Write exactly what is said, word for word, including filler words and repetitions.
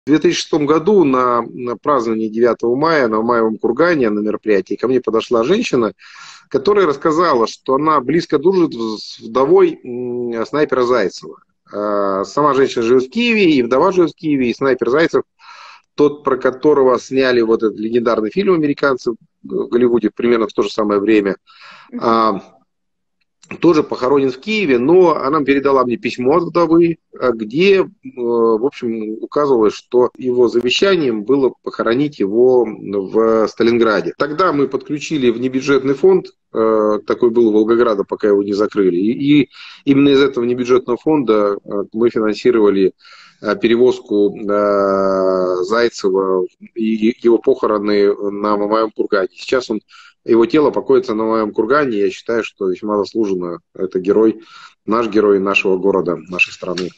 В две тысячи шестом году на, на праздновании девятого мая на Маевом кургане на мероприятии ко мне подошла женщина, которая рассказала, что она близко дружит с вдовой м, снайпера Зайцева. А, Сама женщина живет в Киеве, и вдова живет в Киеве, и снайпер Зайцев, тот, про которого сняли вот этот легендарный фильм американцев в Голливуде примерно в то же самое время, Мгм. а, тоже похоронен в Киеве, но она передала мне письмо от вдовы, а, где, э, в общем, указывалось, что его завещанием было похоронить его в Сталинграде. Тогда мы подключили внебюджетный фонд, э, такой был у Волгограда, пока его не закрыли, и, и именно из этого внебюджетного фонда э, мы финансировали э, перевозку э, Зайцева и его похороны на Мамаевом кургане. Сейчас он его тело покоится на моем кургане. Я считаю, что весьма заслуженно. Это герой, наш герой нашего города, нашей страны.